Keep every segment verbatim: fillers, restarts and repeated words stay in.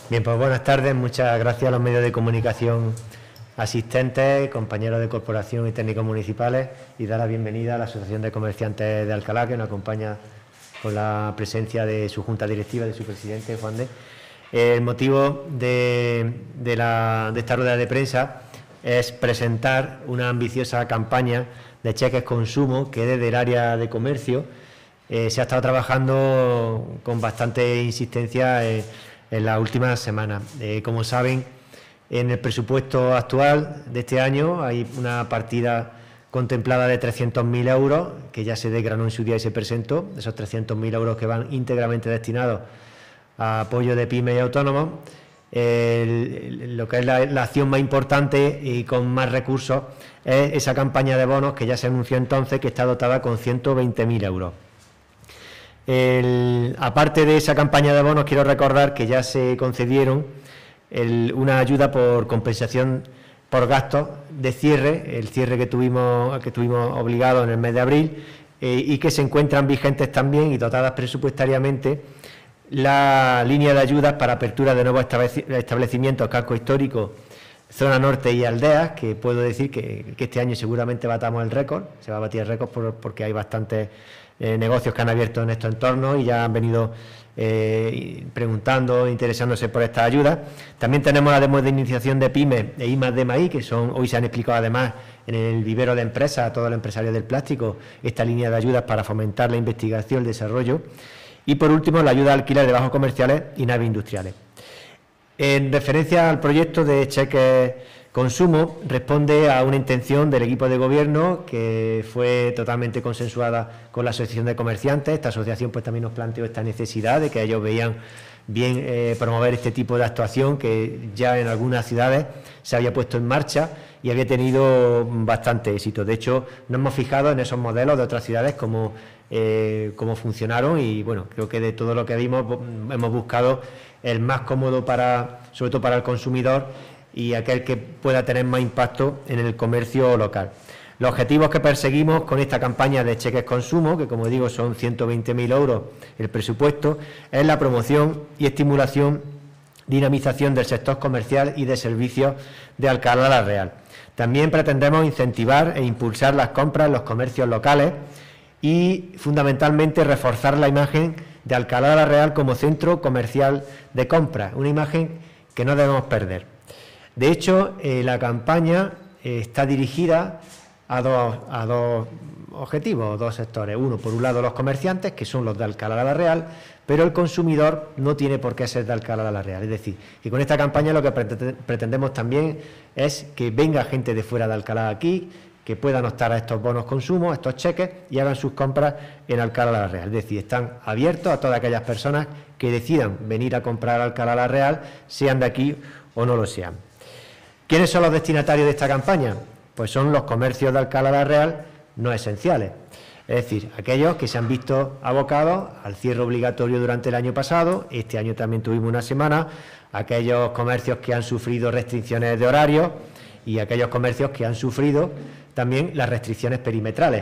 Bien, pues buenas tardes, muchas gracias a los medios de comunicación asistentes, compañeros de corporación y técnicos municipales, y dar la bienvenida a la Asociación de Comerciantes de Alcalá, que nos acompaña con la presencia de su junta directiva, de su presidente, Juan de. El motivo de, de, la, de esta rueda de prensa es presentar una ambiciosa campaña de cheques consumo que desde el área de comercio eh, se ha estado trabajando con bastante insistencia eh, en las últimas semanas. Eh, como saben, en el presupuesto actual de este año hay una partida contemplada de trescientos mil euros, que ya se desgranó en su día y se presentó, esos trescientos mil euros que van íntegramente destinados a apoyo de pymes y autónomos. El, lo que es la, la acción más importante y con más recursos es esa campaña de bonos que ya se anunció entonces, que está dotada con ciento veinte mil euros. El, aparte de esa campaña de bonos, quiero recordar que ya se concedieron el, una ayuda por compensación por gastos de cierre, el cierre que tuvimos, que tuvimos obligado en el mes de abril, eh, y que se encuentran vigentes también y dotadas presupuestariamente la línea de ayudas para apertura de nuevos establecimientos, casco histórico, zona norte y aldeas, que puedo decir que, que este año seguramente batamos el récord, se va a batir el récord por, porque hay bastantes eh, negocios que han abierto en estos entornos y ya han venido eh, preguntando, interesándose por estas ayudas. También tenemos la de modernización de pymes e I más D más I, que son, hoy se han explicado además en el vivero de empresas a todos los empresarios del plástico, esta línea de ayudas para fomentar la investigación, el desarrollo. Y por último, la ayuda a alquiler de bajos comerciales y naves industriales. En referencia al proyecto de cheques consumo, responde a una intención del equipo de gobierno que fue totalmente consensuada con la Asociación de Comerciantes. Esta asociación pues también nos planteó esta necesidad de que ellos veían bien eh, promover este tipo de actuación que ya en algunas ciudades se había puesto en marcha y había tenido bastante éxito. De hecho, nos hemos fijado en esos modelos de otras ciudades como Eh, cómo funcionaron y bueno, creo que de todo lo que vimos hemos buscado el más cómodo para, sobre todo para el consumidor, y aquel que pueda tener más impacto en el comercio local. Los objetivos que perseguimos con esta campaña de cheques consumo, que como digo son ciento veinte mil euros el presupuesto, es la promoción y estimulación, dinamización del sector comercial y de servicios de Alcalá la Real. También pretendemos incentivar e impulsar las compras en los comercios locales y fundamentalmente reforzar la imagen de Alcalá la Real como centro comercial de compra, una imagen que no debemos perder. De hecho, eh, la campaña eh, está dirigida a dos, a dos objetivos, dos sectores. Uno, por un lado, los comerciantes, que son los de Alcalá la Real, pero el consumidor no tiene por qué ser de Alcalá la Real. Es decir, que con esta campaña lo que pretendemos también es que venga gente de fuera de Alcalá aquí, que puedan optar a estos bonos consumo, a estos cheques, y hagan sus compras en Alcalá la Real. Es decir, están abiertos a todas aquellas personas que decidan venir a comprar a Alcalá la Real, sean de aquí o no lo sean. ¿Quiénes son los destinatarios de esta campaña? Pues son los comercios de Alcalá la Real no esenciales. Es decir, aquellos que se han visto abocados al cierre obligatorio durante el año pasado, este año también tuvimos una semana, aquellos comercios que han sufrido restricciones de horario y aquellos comercios que han sufrido también las restricciones perimetrales.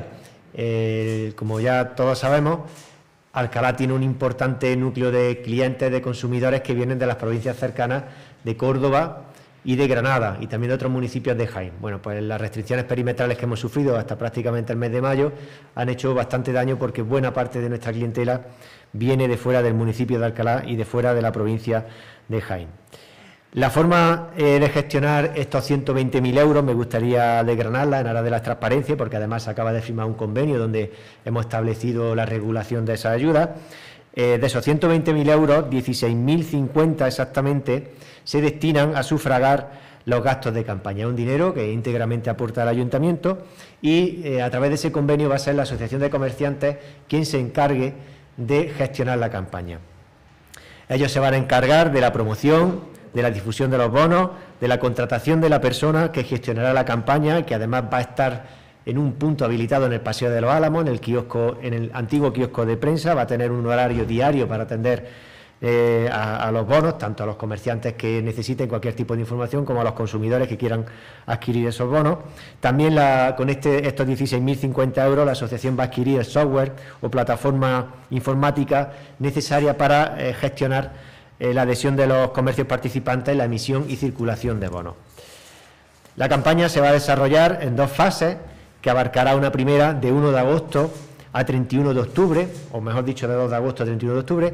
Eh, como ya todos sabemos, Alcalá tiene un importante núcleo de clientes, de consumidores que vienen de las provincias cercanas de Córdoba y de Granada, y también de otros municipios de Jaén. Bueno, pues las restricciones perimetrales que hemos sufrido hasta prácticamente el mes de mayo han hecho bastante daño, porque buena parte de nuestra clientela viene de fuera del municipio de Alcalá y de fuera de la provincia de Jaén. La forma eh, de gestionar estos ciento veinte mil euros me gustaría desgranarla en aras de la transparencia, porque además se acaba de firmar un convenio donde hemos establecido la regulación de esas ayudas. Eh, de esos ciento veinte mil euros, dieciséis mil cincuenta exactamente se destinan a sufragar los gastos de campaña. Un dinero que íntegramente aporta el ayuntamiento y eh, a través de ese convenio va a ser la Asociación de Comerciantes quien se encargue de gestionar la campaña. Ellos se van a encargar de la promoción, de la difusión de los bonos, de la contratación de la persona que gestionará la campaña, que además va a estar en un punto habilitado en el Paseo de los Álamos, en el kiosco, en el antiguo kiosco de prensa. Va a tener un horario diario para atender eh, a, a los bonos, tanto a los comerciantes que necesiten cualquier tipo de información como a los consumidores que quieran adquirir esos bonos. También la, con este, estos dieciséis mil cincuenta euros la asociación va a adquirir el software o plataforma informática necesaria para eh, gestionar eh, la adhesión de los comercios participantes en la emisión y circulación de bonos. La campaña se va a desarrollar en dos fases, que abarcará una primera de uno de agosto a treinta y uno de octubre, o mejor dicho, de dos de agosto a treinta y uno de octubre.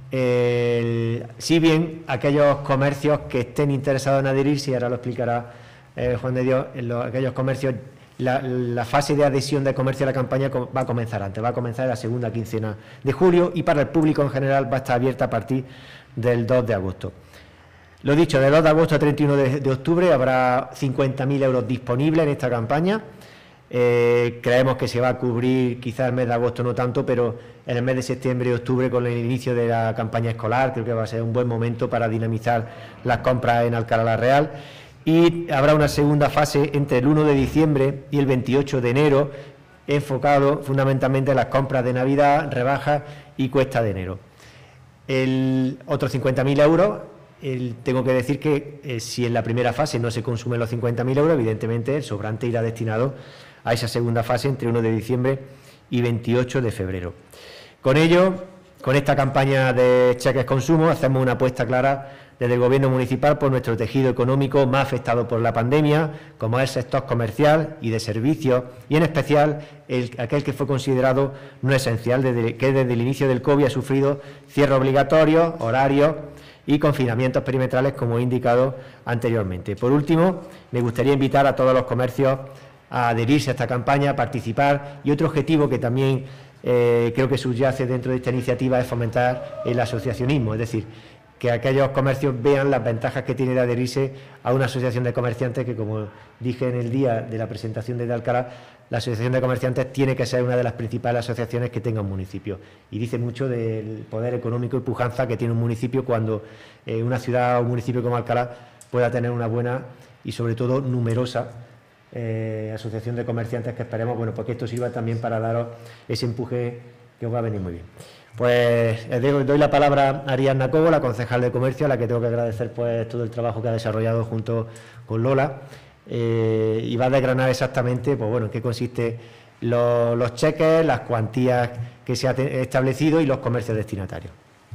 El, si bien aquellos comercios que estén interesados en adherirse, y ahora lo explicará eh, Juan de Dios, en los, aquellos comercios, la, la fase de adhesión de comercio a la campaña va a comenzar antes, va a comenzar en la segunda quincena de julio, y para el público en general va a estar abierta a partir del dos de agosto. Lo dicho, de dos de agosto a treinta y uno de, de octubre habrá cincuenta mil euros disponibles en esta campaña. Eh, creemos que se va a cubrir quizás el mes de agosto no tanto, pero en el mes de septiembre y octubre, con el inicio de la campaña escolar, creo que va a ser un buen momento para dinamizar las compras en Alcalá la Real. Y habrá una segunda fase entre el uno de diciembre y el veintiocho de enero, enfocado fundamentalmente en las compras de Navidad, rebajas y cuesta de enero. El otros cincuenta mil euros. El, tengo que decir que eh, si en la primera fase no se consumen los cincuenta mil euros, evidentemente el sobrante irá destinado a esa segunda fase entre uno de diciembre y veintiocho de febrero. Con ello, con esta campaña de cheques consumo, hacemos una apuesta clara desde el Gobierno municipal por nuestro tejido económico más afectado por la pandemia, como es el sector comercial y de servicios, y en especial el, aquel que fue considerado no esencial, desde, que desde el inicio del COVID ha sufrido cierre obligatorio, horarios y confinamientos perimetrales, como he indicado anteriormente. Por último, me gustaría invitar a todos los comercios a adherirse a esta campaña, a participar, y otro objetivo que también eh, creo que subyace dentro de esta iniciativa es fomentar el asociacionismo, es decir, que aquellos comercios vean las ventajas que tiene de adherirse a una asociación de comerciantes que, como dije en el día de la presentación de Alcalá, la asociación de comerciantes tiene que ser una de las principales asociaciones que tenga un municipio. Y dice mucho del poder económico y pujanza que tiene un municipio cuando eh, una ciudad o un municipio como Alcalá pueda tener una buena y sobre todo numerosa eh, asociación de comerciantes, que esperemos, bueno, porque esto sirva también para daros ese empuje que os va a venir muy bien. Pues doy la palabra a Ariadna Cobo, la concejal de Comercio, a la que tengo que agradecer pues todo el trabajo que ha desarrollado junto con Lola, eh, y va a desgranar exactamente pues bueno en qué consiste lo, los cheques, las cuantías que se ha establecido y los comercios destinatarios.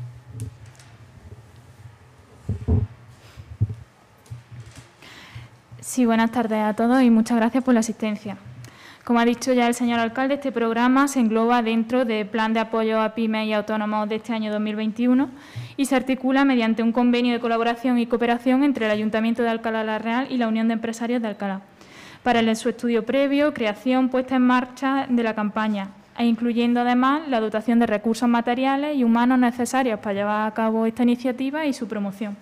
Sí, buenas tardes a todos y muchas gracias por la asistencia. Como ha dicho ya el señor alcalde, este programa se engloba dentro del Plan de Apoyo a Pymes y Autónomos de este año dos mil veintiuno y se articula mediante un convenio de colaboración y cooperación entre el Ayuntamiento de Alcalá la Real y la Unión de Empresarios de Alcalá, para el, su estudio previo, creación, puesta en marcha de la campaña, e incluyendo además la dotación de recursos materiales y humanos necesarios para llevar a cabo esta iniciativa y su promoción.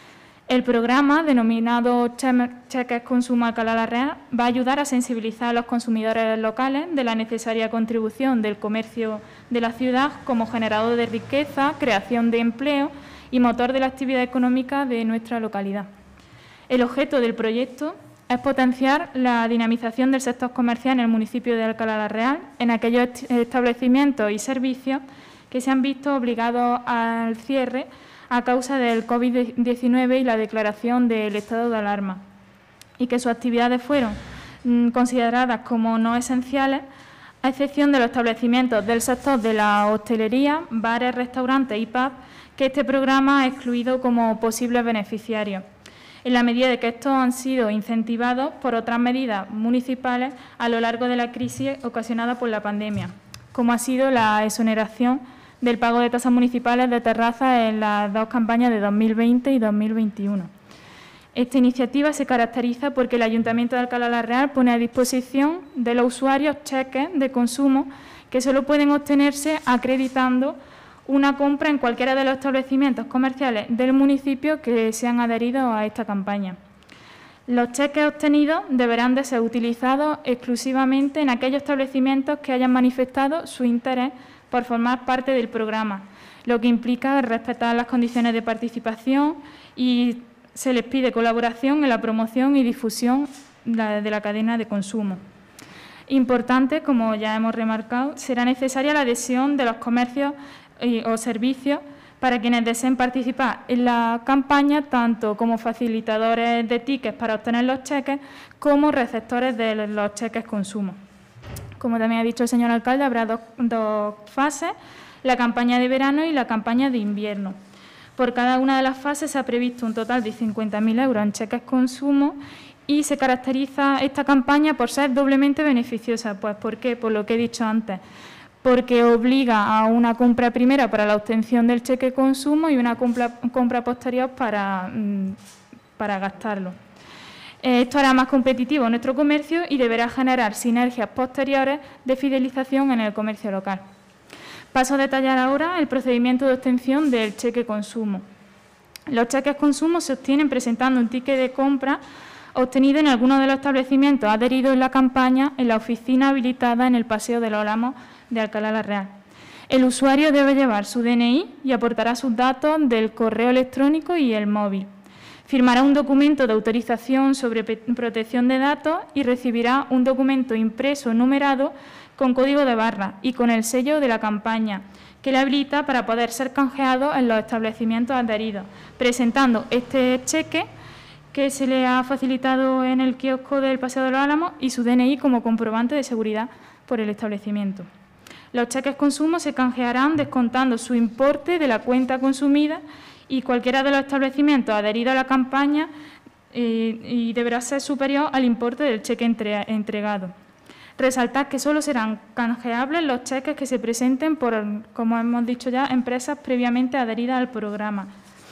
El programa, denominado Cheques Consumo Alcalá la Real, va a ayudar a sensibilizar a los consumidores locales de la necesaria contribución del comercio de la ciudad como generador de riqueza, creación de empleo y motor de la actividad económica de nuestra localidad. El objeto del proyecto es potenciar la dinamización del sector comercial en el municipio de Alcalá la Real, en aquellos establecimientos y servicios que se han visto obligados al cierre a causa del COVID diecinueve y la declaración del estado de alarma, y que sus actividades fueron mmm, consideradas como no esenciales, a excepción de los establecimientos del sector de la hostelería, bares, restaurantes y pubs, que este programa ha excluido como posibles beneficiarios, en la medida de que estos han sido incentivados por otras medidas municipales a lo largo de la crisis ocasionada por la pandemia, como ha sido la exoneración del pago de tasas municipales de terrazas en las dos campañas de dos mil veinte y dos mil veintiuno. Esta iniciativa se caracteriza porque el Ayuntamiento de Alcalá la Real pone a disposición de los usuarios cheques de consumo que solo pueden obtenerse acreditando una compra en cualquiera de los establecimientos comerciales del municipio que se han adherido a esta campaña. Los cheques obtenidos deberán de ser utilizados exclusivamente en aquellos establecimientos que hayan manifestado su interés por formar parte del programa, lo que implica respetar las condiciones de participación, y se les pide colaboración en la promoción y difusión de la cadena de consumo. Importante, como ya hemos remarcado, será necesaria la adhesión de los comercios o servicios para quienes deseen participar en la campaña, tanto como facilitadores de tickets para obtener los cheques, como receptores de los cheques consumo. Como también ha dicho el señor alcalde, habrá dos, dos fases, la campaña de verano y la campaña de invierno. Por cada una de las fases se ha previsto un total de cincuenta mil euros en cheques consumo y se caracteriza esta campaña por ser doblemente beneficiosa. Pues, ¿por qué? Por lo que he dicho antes. Porque obliga a una compra primera para la obtención del cheque consumo y una compra, compra posterior para, para gastarlo. Esto hará más competitivo nuestro comercio y deberá generar sinergias posteriores de fidelización en el comercio local. Paso a detallar ahora el procedimiento de obtención del cheque consumo. Los cheques consumo se obtienen presentando un ticket de compra obtenido en alguno de los establecimientos adheridos en la campaña en la oficina habilitada en el Paseo de los Olamos de Alcalá la Real. El usuario debe llevar su D N I y aportará sus datos del correo electrónico y el móvil. Firmará un documento de autorización sobre protección de datos y recibirá un documento impreso numerado con código de barra y con el sello de la campaña, que le habilita para poder ser canjeado en los establecimientos adheridos, presentando este cheque que se le ha facilitado en el kiosco del Paseo de los Álamos y su D N I como comprobante de seguridad por el establecimiento. Los cheques consumo se canjearán descontando su importe de la cuenta consumida y cualquiera de los establecimientos adheridos a la campaña eh, y deberá ser superior al importe del cheque entre, entregado. Resaltar que solo serán canjeables los cheques que se presenten por, como hemos dicho ya, empresas previamente adheridas al programa.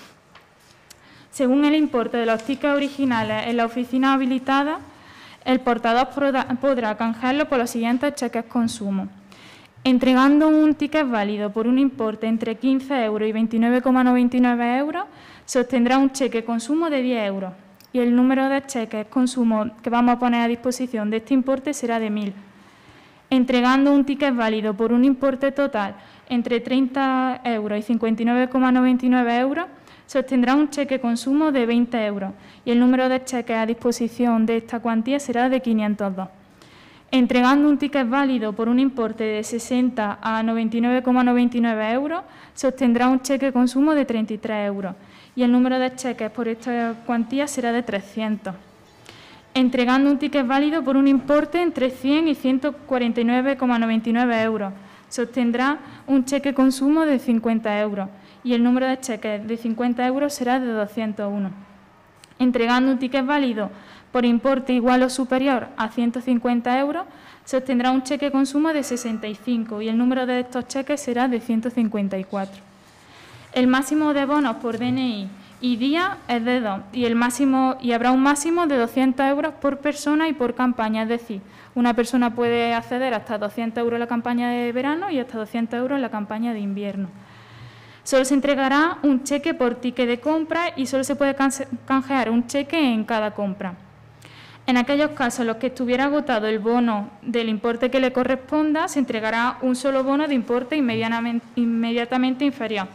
Según el importe de los tickets originales en la oficina habilitada, el portador podrá canjearlo por los siguientes cheques consumo. Entregando un ticket válido por un importe entre quince euros y veintinueve coma noventa y nueve euros, se obtendrá un cheque consumo de diez euros y el número de cheques consumo que vamos a poner a disposición de este importe será de mil. Entregando un ticket válido por un importe total entre treinta euros y cincuenta y nueve coma noventa y nueve euros, se obtendrá un cheque consumo de veinte euros y el número de cheques a disposición de esta cuantía será de quinientos dos. Entregando un ticket válido por un importe de sesenta a noventa y nueve coma noventa y nueve euros, se obtendrá un cheque consumo de treinta y tres euros y el número de cheques por esta cuantía será de trescientos. Entregando un ticket válido por un importe entre cien y ciento cuarenta y nueve coma noventa y nueve euros, se obtendrá un cheque consumo de cincuenta euros y el número de cheques de cincuenta euros será de doscientos uno. Entregando un ticket válido por importe igual o superior a ciento cincuenta euros, se obtendrá un cheque consumo de sesenta y cinco y el número de estos cheques será de ciento cincuenta y cuatro. El máximo de bonos por D N I y día es de dos y, el máximo, y habrá un máximo de doscientos euros por persona y por campaña, es decir, una persona puede acceder hasta doscientos euros en la campaña de verano y hasta doscientos euros en la campaña de invierno. Solo se entregará un cheque por ticket de compra y solo se puede canjear un cheque en cada compra. En aquellos casos en los que estuviera agotado el bono del importe que le corresponda, se entregará un solo bono de importe inmediatamente inferior.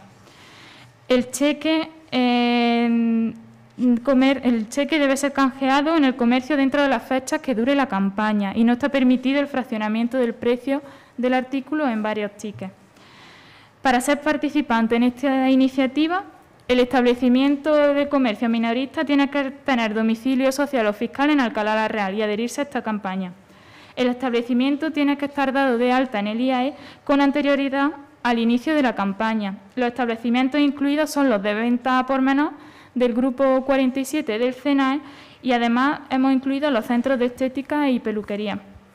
El cheque, eh, comer, el cheque debe ser canjeado en el comercio dentro de las fechas que dure la campaña y no está permitido el fraccionamiento del precio del artículo en varios tickets. Para ser participante en esta iniciativa, el establecimiento de comercio minorista tiene que tener domicilio social o fiscal en Alcalá la Real y adherirse a esta campaña. El establecimiento tiene que estar dado de alta en el I A E con anterioridad al inicio de la campaña. Los establecimientos incluidos son los de venta por menor del grupo cuarenta y siete del C N A E y además hemos incluido los centros de estética y peluquería.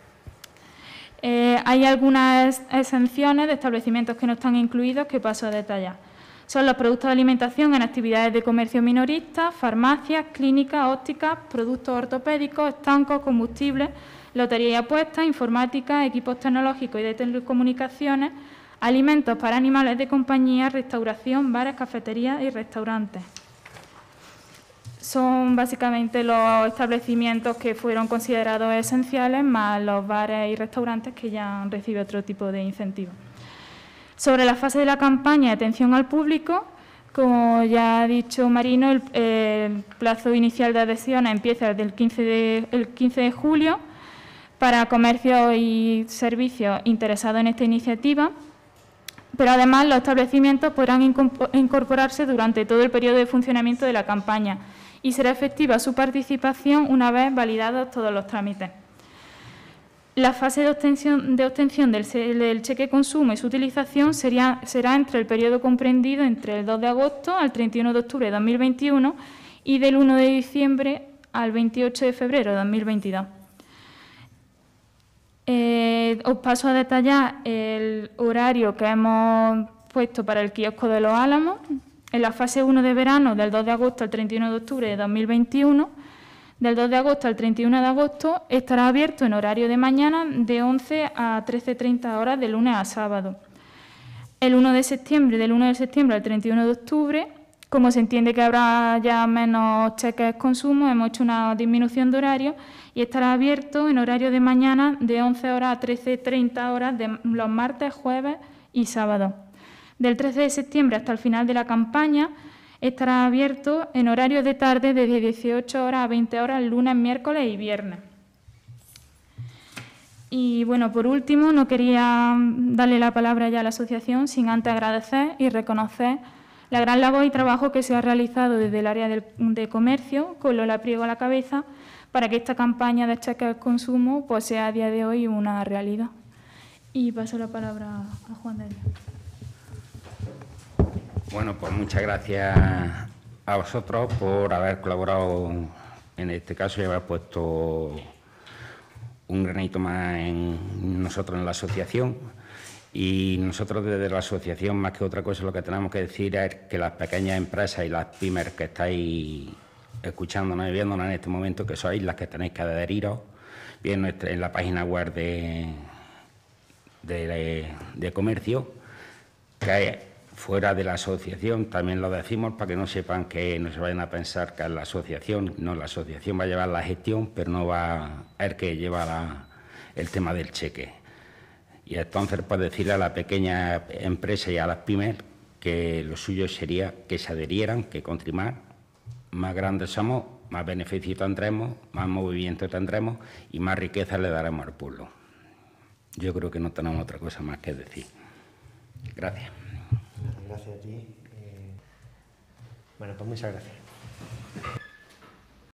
Eh, hay algunas exenciones de establecimientos que no están incluidos que paso a detallar. Son los productos de alimentación en actividades de comercio minorista, farmacias, clínicas, ópticas, productos ortopédicos, estancos, combustibles, lotería y apuestas, informática, equipos tecnológicos y de telecomunicaciones, alimentos para animales de compañía, restauración, bares, cafeterías y restaurantes. Son básicamente los establecimientos que fueron considerados esenciales, más los bares y restaurantes que ya han recibido otro tipo de incentivos. Sobre la fase de la campaña de atención al público, como ya ha dicho Marino, el, el plazo inicial de adhesiones empieza desde el quince de, el quince de julio para comercios y servicios interesados en esta iniciativa, pero además los establecimientos podrán incorporarse durante todo el periodo de funcionamiento de la campaña y será efectiva su participación una vez validados todos los trámites. La fase de obtención, de obtención del, del cheque consumo y su utilización sería, será entre el periodo comprendido entre el dos de agosto al treinta y uno de octubre de dos mil veintiuno y del uno de diciembre al veintiocho de febrero de dos mil veintidós. Eh, os paso a detallar el horario que hemos puesto para el kiosco de Los Álamos. En la fase uno de verano, del dos de agosto al treinta y uno de octubre de dos mil veintiuno, del dos de agosto al treinta y uno de agosto, estará abierto en horario de mañana de once a trece treinta horas de lunes a sábado. El uno de septiembre, del uno de septiembre al treinta y uno de octubre, como se entiende que habrá ya menos cheques consumo, hemos hecho una disminución de horario y estará abierto en horario de mañana de once horas a trece treinta horas de los martes, jueves y sábados. Del trece de septiembre hasta el final de la campaña estará abierto en horario de tarde desde dieciocho horas a veinte horas lunes, miércoles y viernes. Y bueno, por último, no quería darle la palabra ya a la asociación sin antes agradecer y reconocer la gran labor y trabajo que se ha realizado desde el área del, de comercio, con Lola Priego a la cabeza, para que esta campaña de cheques de consumo pues, sea a día de hoy una realidad. Y paso la palabra a Juan de Dios. Bueno, pues muchas gracias a vosotros por haber colaborado en este caso y haber puesto un granito más en nosotros en la asociación. Y nosotros desde la asociación, más que otra cosa, lo que tenemos que decir es que las pequeñas empresas y las pymes que estáis escuchándonos y viéndonos en este momento, que sois las que tenéis que adheriros, bien en la página web de, de, de comercio, que fuera de la asociación, también lo decimos para que no sepan que no se vayan a pensar que es la asociación. No, la asociación va a llevar la gestión, pero no va a el que lleva la, el tema del cheque. Y entonces, pues decirle a la pequeña empresa y a las pymes que lo suyo sería que se adherieran, que contribuir, más grandes somos, más beneficios tendremos, más movimiento tendremos y más riqueza le daremos al pueblo. Yo creo que no tenemos otra cosa más que decir. Gracias. Gracias a ti. Eh, bueno, pues muchas gracias.